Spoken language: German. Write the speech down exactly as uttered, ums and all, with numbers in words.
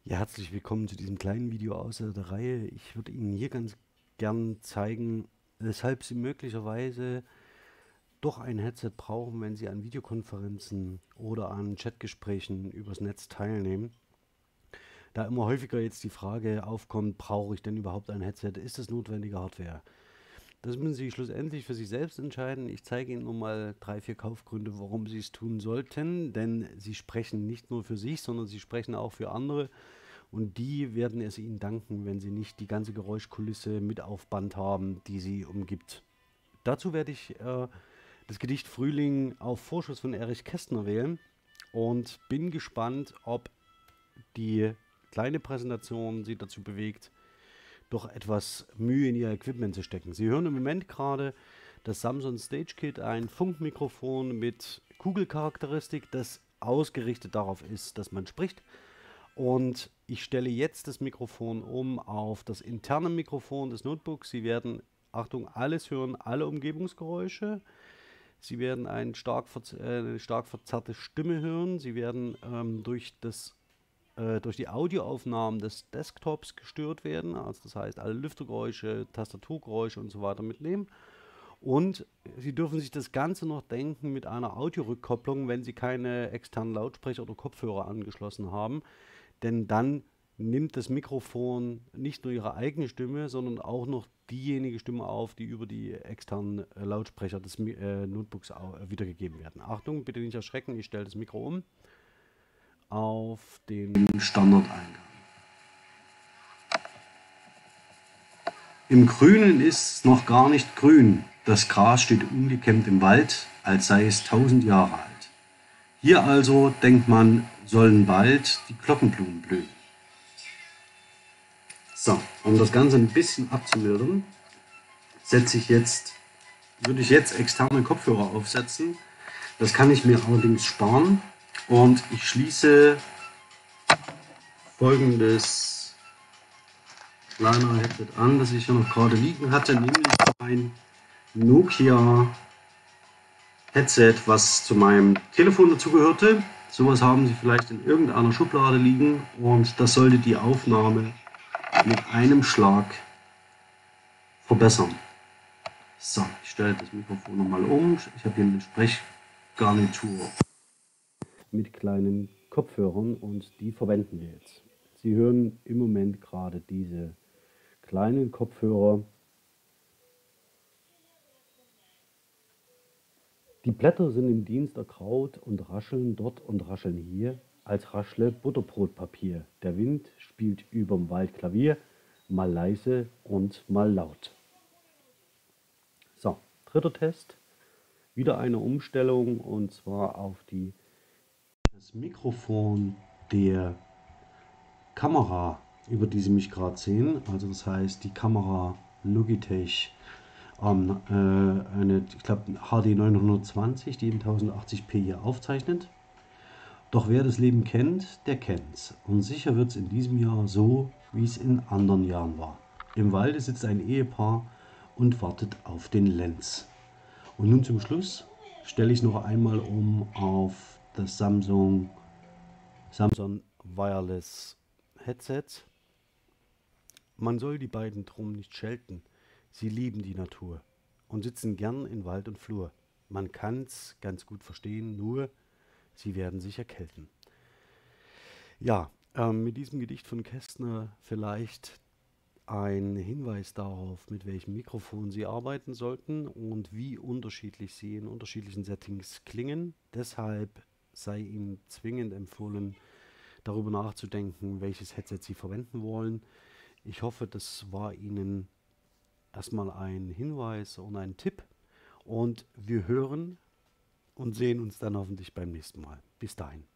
Ja, herzlich willkommen zu diesem kleinen Video außer der Reihe. Ich würde Ihnen hier ganz gern zeigen, weshalb Sie möglicherweise doch ein Headset brauchen, wenn Sie an Videokonferenzen oder an Chatgesprächen übers Netz teilnehmen. Da immer häufiger jetzt die Frage aufkommt, brauche ich denn überhaupt ein Headset? Ist das notwendige Hardware? Das müssen Sie schlussendlich für sich selbst entscheiden. Ich zeige Ihnen nur mal drei, vier Kaufgründe, warum Sie es tun sollten, denn Sie sprechen nicht nur für sich, sondern Sie sprechen auch für andere. Und die werden es Ihnen danken, wenn Sie nicht die ganze Geräuschkulisse mit auf Band haben, die Sie umgibt. Dazu werde ich äh, das Gedicht Frühling auf Vorschuss von Erich Kästner wählen und bin gespannt, ob die kleine Präsentation Sie dazu bewegt, doch etwas Mühe in Ihr Equipment zu stecken. Sie hören im Moment gerade das Samson Stage Kit, ein Funkmikrofon mit Kugelcharakteristik, das ausgerichtet darauf ist, dass man spricht. Und ich stelle jetzt das Mikrofon um auf das interne Mikrofon des Notebooks. Sie werden, Achtung, alles hören, alle Umgebungsgeräusche. Sie werden ein stark verz- äh, eine stark verzerrte Stimme hören. Sie werden ähm, durch, das, äh, durch die Audioaufnahmen des Desktops gestört werden. Also das heißt, alle Lüftergeräusche, Tastaturgeräusche und so weiter mitnehmen. Und Sie dürfen sich das Ganze noch denken mit einer Audiorückkopplung, wenn Sie keine externen Lautsprecher oder Kopfhörer angeschlossen haben. Denn dann nimmt das Mikrofon nicht nur Ihre eigene Stimme, sondern auch noch diejenige Stimme auf, die über die externen äh, Lautsprecher des Mi äh, Notebooks au- äh, wiedergegeben werden. Achtung, bitte nicht erschrecken, ich stelle das Mikro um auf den Standardeingang. Im Grünen ist noch gar nicht grün, das Gras steht ungekämmt im Wald, als sei es tausend Jahre alt. Hier also, denkt man, sollen bald die Glockenblumen blühen. So, um das Ganze ein bisschen abzumildern, setze ich jetzt, würde ich jetzt externe Kopfhörer aufsetzen. Das kann ich mir allerdings sparen und ich schließe folgendes kleine Headset an, das ich hier noch gerade liegen hatte, nämlich ein Nokia Headset, was zu meinem Telefon dazugehörte. Sowas haben Sie vielleicht in irgendeiner Schublade liegen und das sollte die Aufnahme mit einem Schlag verbessern. So, ich stelle das Mikrofon nochmal um. Ich habe hier eine Sprechgarnitur mit kleinen Kopfhörern und die verwenden wir jetzt. Sie hören im Moment gerade diese kleinen Kopfhörer. Die Blätter sind im Dienst ergraut und rascheln dort und rascheln hier, als raschle Butterbrotpapier. Der Wind spielt überm Wald Klavier, mal leise und mal laut. So, dritter Test. Wieder eine Umstellung und zwar auf die, das Mikrofon der Kamera, über die Sie mich gerade sehen. Also das heißt die Kamera Logitech, ähm, äh, eine, ich glaube H D neunhundertzwanzig, die in tausendachtzig p hier aufzeichnet. Doch wer das Leben kennt, der kennt's. Und sicher wird's in diesem Jahr so, wie es in anderen Jahren war. Im Walde sitzt ein Ehepaar und wartet auf den Lenz. Und nun zum Schluss stelle ich noch einmal um auf das Samsung Samsung Wireless Headset. Man soll die beiden drum nicht schelten. Sie lieben die Natur und sitzen gern in Wald und Flur. Man kann's ganz gut verstehen, nur sie werden sich erkälten. Ja, ähm, mit diesem Gedicht von Kästner vielleicht ein Hinweis darauf, mit welchem Mikrofon Sie arbeiten sollten und wie unterschiedlich sie in unterschiedlichen Settings klingen. Deshalb sei Ihnen zwingend empfohlen, darüber nachzudenken, welches Headset Sie verwenden wollen. Ich hoffe, das war Ihnen erstmal ein Hinweis und ein Tipp und wir hören und sehen uns dann hoffentlich beim nächsten Mal. Bis dahin.